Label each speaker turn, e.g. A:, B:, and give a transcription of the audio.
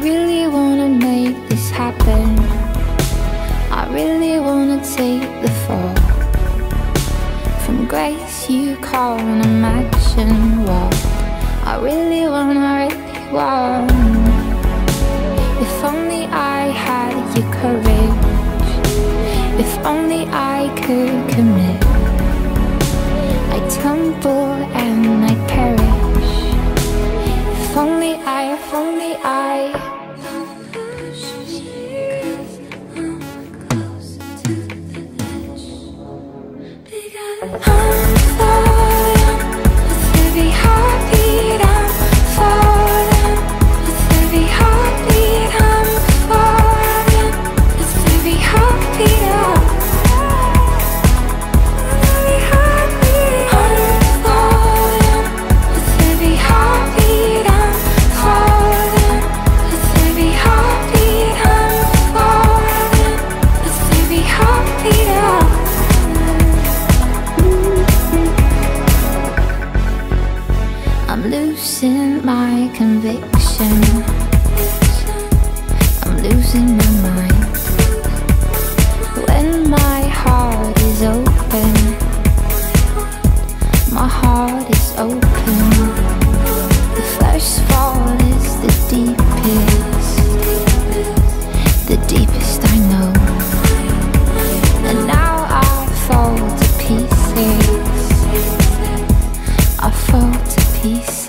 A: really wanna make this happen. I really wanna take the fall. From grace you can't imagine what I really want. If only I had your courage, if only I could commit, I'd tumble and I'd perish. If only I I'm falling with every heartbeat. I'm falling with every heartbeat. I'm falling with every heartbeat. Every heartbeat. I'm falling with every heartbeat. I'm falling with every heartbeat. I'm falling with every heartbeat. I'm losing my conviction, I'm losing my mind. When my heart is open, my heart is open. The first fall is the deepest I know. And now I fall to pieces, I fall to pieces.